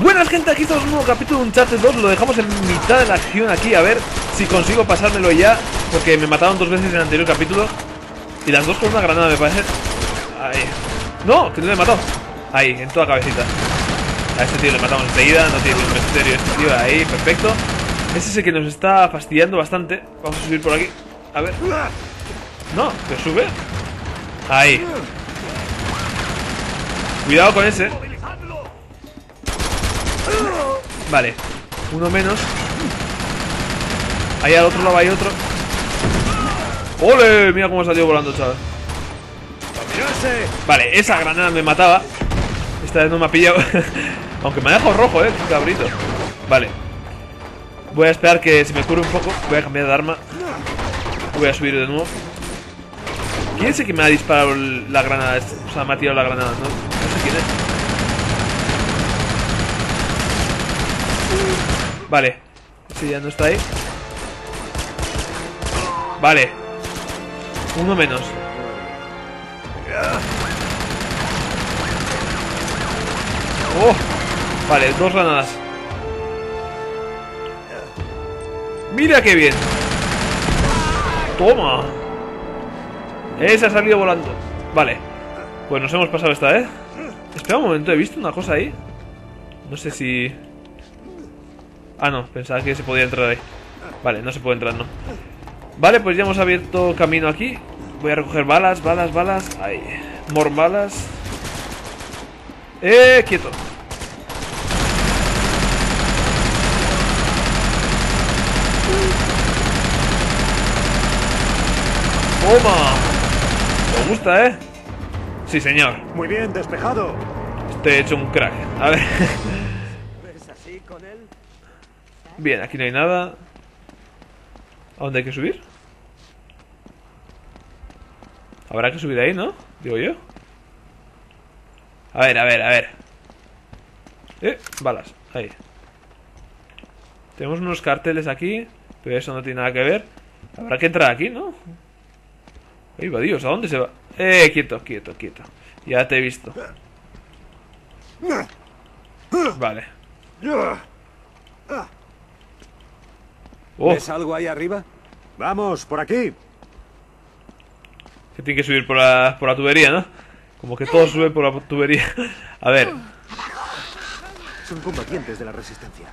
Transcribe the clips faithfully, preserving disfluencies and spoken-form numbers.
Buenas gente, aquí estamos en un nuevo capítulo de Uncharted dos. Lo dejamos en mitad de la acción aquí. A ver si consigo pasármelo ya, porque me mataron dos veces en el anterior capítulo. Y las dos con una granada me parece. Ahí. No, que no le he matado. Ahí, en toda cabecita. A este tío le matamos enseguida. No tiene ningún misterio este tío. Ahí, perfecto. Ese es el que nos está fastidiando bastante. Vamos a subir por aquí. A ver. No, que sube. Ahí. Cuidado con ese. Vale, uno menos. Ahí al otro lado hay otro. ¡Ole! Mira cómo salió volando, chaval. Vale, esa granada me mataba. Esta vez no me ha pillado. Aunque me ha dejado rojo, eh, cabrito. Vale. Voy a esperar que se me cure un poco. Voy a cambiar de arma. Voy a subir de nuevo. ¿Quién es el que me ha disparado la granada? O sea, me ha tirado la granada, ¿no? No sé quién es. Vale, ese ya no está ahí. Vale. Uno menos. Oh, vale, dos granadas. Mira qué bien. Toma. Ese ha salido volando. Vale. Pues nos hemos pasado esta vez. Espera un momento, he visto una cosa ahí. No sé si... Ah, no, pensaba que se podía entrar ahí. Vale, no se puede entrar, no. Vale, pues ya hemos abierto camino aquí. Voy a recoger balas, balas, balas. Ahí, more balas. Eh, quieto. Toma. Me gusta, ¿eh? Sí, señor. Muy bien, despejado. Estoy hecho un crack. A ver. Bien, aquí no hay nada. ¿A dónde hay que subir? Habrá que subir ahí, ¿no? Digo yo. A ver, a ver, a ver. Eh, balas, ahí. Tenemos unos carteles aquí, pero eso no tiene nada que ver. Habrá que entrar aquí, ¿no? Ahí va, Dios, ¿a dónde se va? Eh, quieto, quieto, quieto. Ya te he visto. Vale. Oh. ¿Ves algo ahí arriba? Vamos, por aquí. Que tiene que subir por la, por la tubería, ¿no? Como que todo sube por la tubería. A ver. Son combatientes de la resistencia.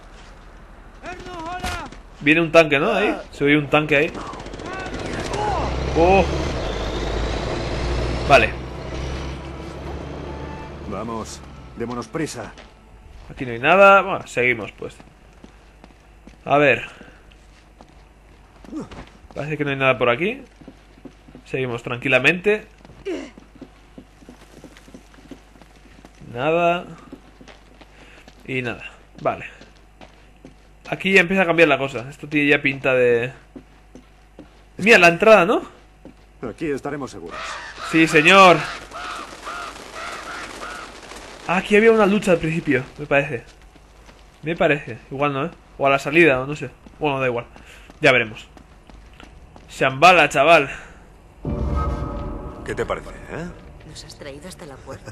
Viene un tanque, ¿no? Ahí. Se oye un tanque ahí. Oh. Vale. Vamos, démonos prisa. Aquí no hay nada. Bueno, seguimos, pues. A ver. Parece que no hay nada por aquí. Seguimos tranquilamente. Nada. Y nada. Vale. Aquí ya empieza a cambiar la cosa. Esto tiene ya pinta de... Mira, la entrada, ¿no? Aquí estaremos seguros. Sí, señor. Ah, aquí había una lucha al principio, me parece. Me parece. Igual no, ¿eh? O a la salida, o no sé. Bueno, da igual. Ya veremos. Shambhala, chaval. ¿Qué te parece, eh? Nos has traído hasta la puerta.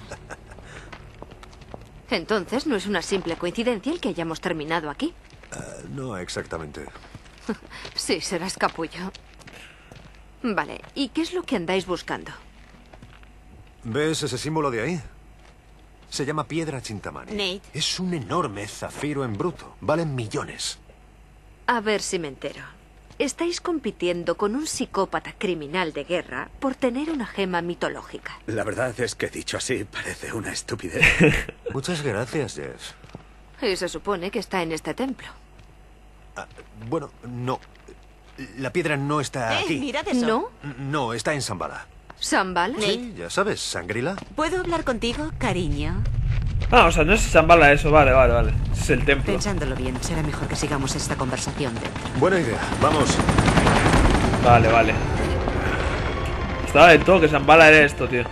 Entonces, ¿no es una simple coincidencia el que hayamos terminado aquí? Uh, no exactamente. Sí, serás capullo. Vale, ¿y qué es lo que andáis buscando? ¿Ves ese símbolo de ahí? Se llama piedra Chintamani. Nate. Es un enorme zafiro en bruto. Valen millones. A ver si me entero. Estáis compitiendo con un psicópata criminal de guerra por tener una gema mitológica. La verdad es que dicho así parece una estupidez. Muchas gracias, Jess. Y se supone que está en este templo. Ah, bueno, no. La piedra no está Eh, aquí. mirad eso. ¿No? No, está en Shambhala. ¿Shambhala? Sí, ya sabes, Shangri-La. ¿Puedo hablar contigo, cariño? Ah, o sea, no es Shambhala eso. Vale, vale, vale. Ese es el templo. Pensándolo bien, será mejor que sigamos esta conversación dentro. Buena idea. Vamos. Vale, vale. Estaba del todo que Shambhala era esto, tío.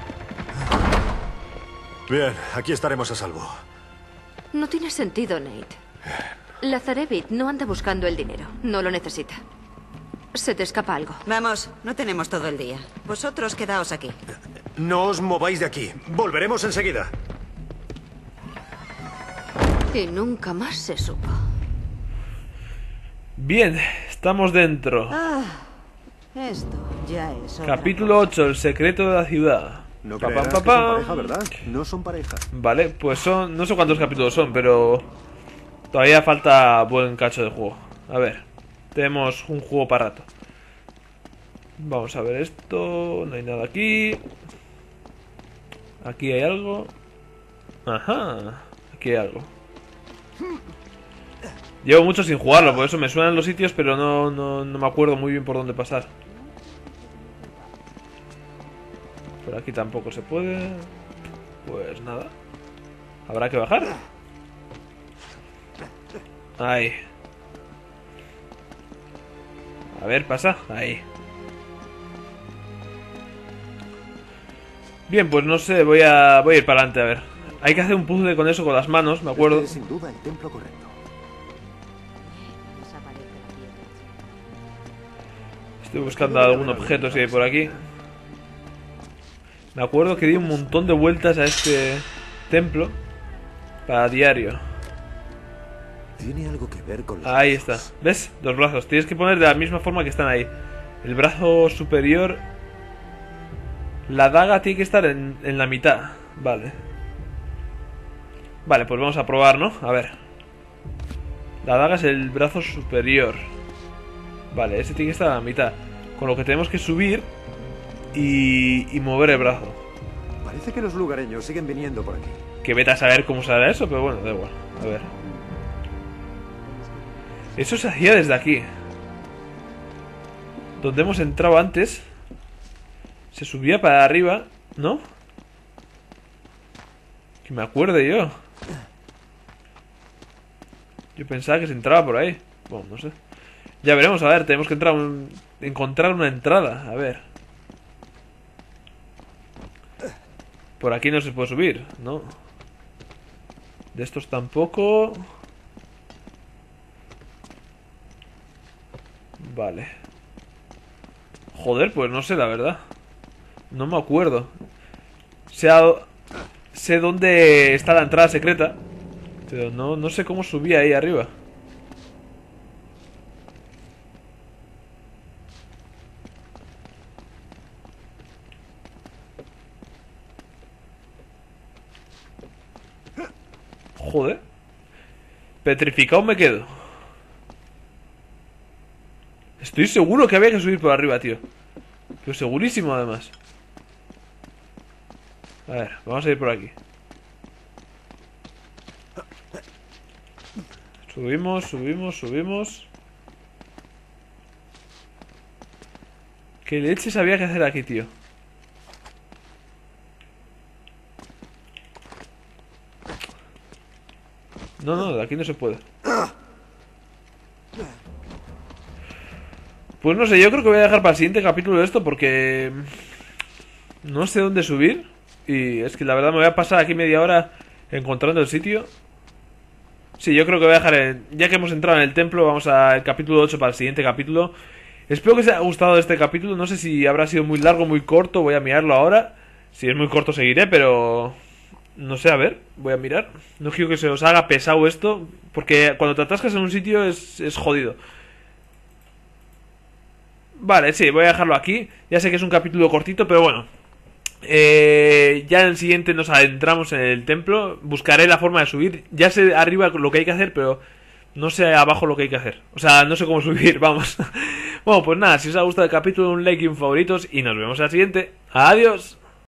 Bien, aquí estaremos a salvo. No tiene sentido, Nate. Lazarevich no anda buscando el dinero. No lo necesita. Se te escapa algo. Vamos, no tenemos todo el día. Vosotros quedaos aquí. No os mováis de aquí. Volveremos enseguida. Y nunca más se supo. Bien, estamos dentro. Ah, esto ya es otra Capítulo cosa. ocho, el secreto de la ciudad. No Pa, creerás pa, que pa, son pam. pareja, ¿verdad? No son pareja. Vale, pues son... No sé cuántos capítulos son, pero... Todavía falta buen cacho de juego. A ver, tenemos un juego para rato. Vamos a ver esto. No hay nada aquí. Aquí hay algo. Ajá. Aquí hay algo. Llevo mucho sin jugarlo, por eso me suenan los sitios, pero no, no, no me acuerdo muy bien por dónde pasar. Por aquí tampoco se puede. Pues nada. Habrá que bajar. Ahí. A ver, pasa. Ahí. Bien, pues no sé, voy a, voy a ir para adelante, a ver. Hay que hacer un puzzle con eso, con las manos, me acuerdo. Este es sin duda el templo correcto. Estoy buscando algún objeto si hay por aquí. Me acuerdo que di un montón de vueltas a este templo para diario. Tiene algo que ver con los Ahí brazos. está. ¿Ves? Dos brazos. Tienes que poner de la misma forma que están ahí. El brazo superior... La daga tiene que estar en, en la mitad. Vale. Vale, pues vamos a probar, ¿no? A ver. La daga es el brazo superior. Vale, ese tiene que estar a la mitad. Con lo que tenemos que subir y, y mover el brazo. Parece que los lugareños siguen viniendo por aquí. Que vete a saber cómo será eso, pero bueno, da igual. A ver. Eso se hacía desde aquí. Donde hemos entrado antes. Se subía para arriba, ¿no? Que me acuerde yo. Yo pensaba que se entraba por ahí. Bueno, no sé. Ya veremos, a ver, tenemos que entrar un... encontrar una entrada, a ver. Por aquí no se puede subir, ¿no? De estos tampoco. Vale. Joder, pues no sé, la verdad. No me acuerdo. Sé, a... sé dónde está la entrada secreta, pero no, no sé cómo subí ahí arriba. Joder. Petrificado me quedo. Estoy seguro que había que subir por arriba, tío. Pero segurísimo, además. A ver, vamos a ir por aquí. Subimos, subimos, subimos. ¿Qué leches había que hacer aquí, tío? No, no, de aquí no se puede. Pues no sé, yo creo que voy a dejar para el siguiente capítulo esto porque... no sé dónde subir. Y es que la verdad me voy a pasar aquí media hora encontrando el sitio. Sí, yo creo que voy a dejar el... ya que hemos entrado en el templo, vamos al capítulo ocho para el siguiente capítulo. Espero que os haya gustado este capítulo. No sé si habrá sido muy largo, muy corto. Voy a mirarlo ahora. Si es muy corto seguiré, pero... no sé, a ver, voy a mirar. No quiero que se os haga pesado esto, porque cuando te atascas en un sitio es, es jodido. Vale, sí, voy a dejarlo aquí. Ya sé que es un capítulo cortito, pero bueno. Eh, ya en el siguiente nos adentramos en el templo. Buscaré la forma de subir. Ya sé arriba lo que hay que hacer, pero no sé abajo lo que hay que hacer. O sea, no sé cómo subir, vamos. Bueno, pues nada, si os ha gustado el capítulo, un like y un favoritos. Y nos vemos en el siguiente. Adiós.